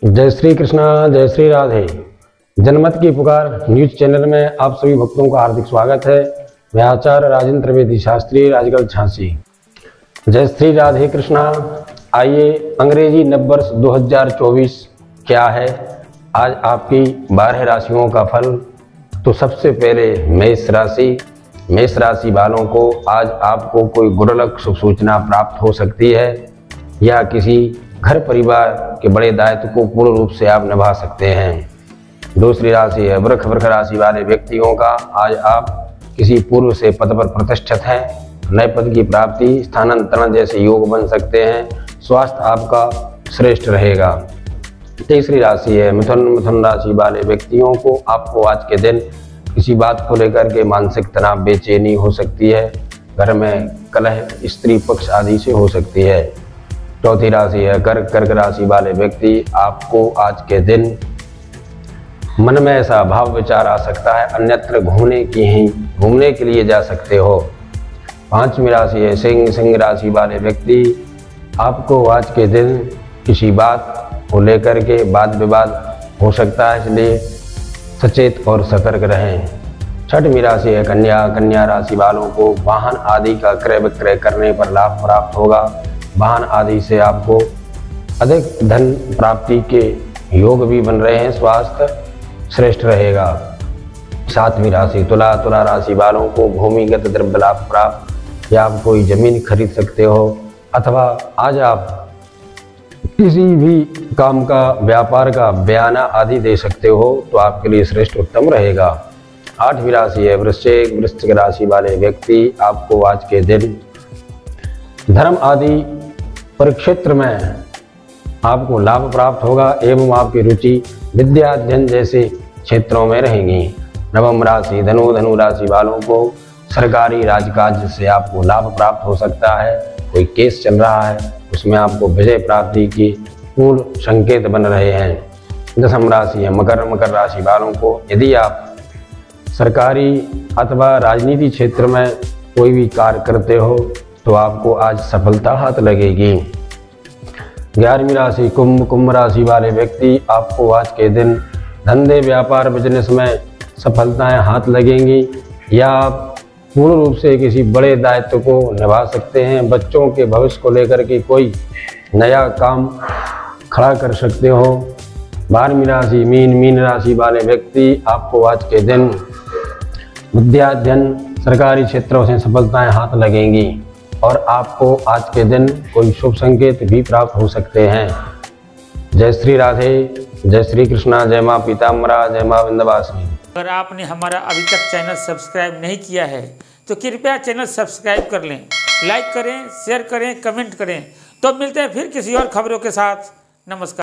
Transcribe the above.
जय श्री कृष्णा, जय श्री राधे। जनमत की पुकार न्यूज चैनल में आप सभी भक्तों का हार्दिक स्वागत है। मैं आचार्य राजेंद्र त्रिवेदी शास्त्री, राजगढ़ झांसी। जय श्री राधे कृष्णा। आइए, अंग्रेजी नववर्ष 2024 क्या है, आज आपकी 12 राशियों का फल। तो सबसे पहले मेष राशि वालों को आज आपको कोई गुरलक शुभ सूचना प्राप्त हो सकती है या किसी घर परिवार के बड़े दायित्व को पूर्ण रूप से आप निभा सकते हैं। दूसरी राशि है वृष राशि वाले व्यक्तियों का आज आप किसी पूर्व से पद पर प्रतिष्ठित हैं, नए पद की प्राप्ति, स्थानांतरण जैसे योग बन सकते हैं। स्वास्थ्य आपका श्रेष्ठ रहेगा। तीसरी राशि है मिथुन राशि वाले व्यक्तियों को आपको आज के दिन किसी बात को लेकर के मानसिक तनाव, बेचैनी हो सकती है। घर में कलह स्त्री पक्ष आदि से हो सकती है। चौथी राशि है कर्क राशि वाले व्यक्ति, आपको आज के दिन मन में ऐसा भाव विचार आ सकता है अन्यत्र घूमने के लिए जा सकते हो। पांचवी राशि है सिंह राशि वाले व्यक्ति, आपको आज के दिन किसी बात को लेकर के वाद विवाद हो सकता है, इसलिए सचेत और सतर्क रहें। छठवीं राशि है कन्या राशि वालों को वाहन आदि का क्रय विक्रय करने पर लाभ प्राप्त होगा। वाहन आदि से आपको अधिक धन प्राप्ति के योग भी बन रहे हैं। स्वास्थ्य श्रेष्ठ रहेगा। सातवीं राशि तुला राशि वालों को भूमिगत द्रव्य लाभ प्राप्त, या आप कोई जमीन खरीद सकते हो अथवा आज आप किसी भी काम का, व्यापार का बयाना आदि दे सकते हो, तो आपके लिए श्रेष्ठ उत्तम रहेगा। आठवीं राशि है वृश्चिक राशि वाले व्यक्ति, आपको आज के दिन धर्म आदि परिक्षेत्र में आपको लाभ प्राप्त होगा एवं आपकी रुचि विद्या अध्ययन जैसे क्षेत्रों में रहेंगी। नवम राशि धनु राशि वालों को सरकारी राजकाज से आपको लाभ प्राप्त हो सकता है। कोई केस चल रहा है उसमें आपको विजय प्राप्ति की पूर्ण संकेत बन रहे हैं। दसम राशि है मकर राशि वालों को, यदि आप सरकारी अथवा राजनीति क्षेत्र में कोई भी कार्य करते हो तो आपको आज सफलता हाथ लगेगी। 11वीं राशि कुंभ राशि वाले व्यक्ति, आपको आज के दिन धंधे व्यापार बिजनेस में सफलताएं हाथ लगेंगी या आप पूर्ण रूप से किसी बड़े दायित्व को निभा सकते हैं। बच्चों के भविष्य को लेकर के कोई नया काम खड़ा कर सकते हो। 12वीं राशि मीन राशि वाले व्यक्ति, आपको आज के दिन विद्या अध्ययन सरकारी क्षेत्रों से सफलताएं हाथ लगेंगी और आपको आज के दिन कोई शुभ संकेत भी प्राप्त हो सकते हैं। जय श्री राधे, जय श्री कृष्णा, जय माँ पीताम्बरा, जय माँ विंध्यवासिनी। अगर आपने हमारा अभी तक चैनल सब्सक्राइब नहीं किया है तो कृपया चैनल सब्सक्राइब कर लें, लाइक करें, शेयर करें, कमेंट करें। तो मिलते हैं फिर किसी और खबरों के साथ। नमस्कार।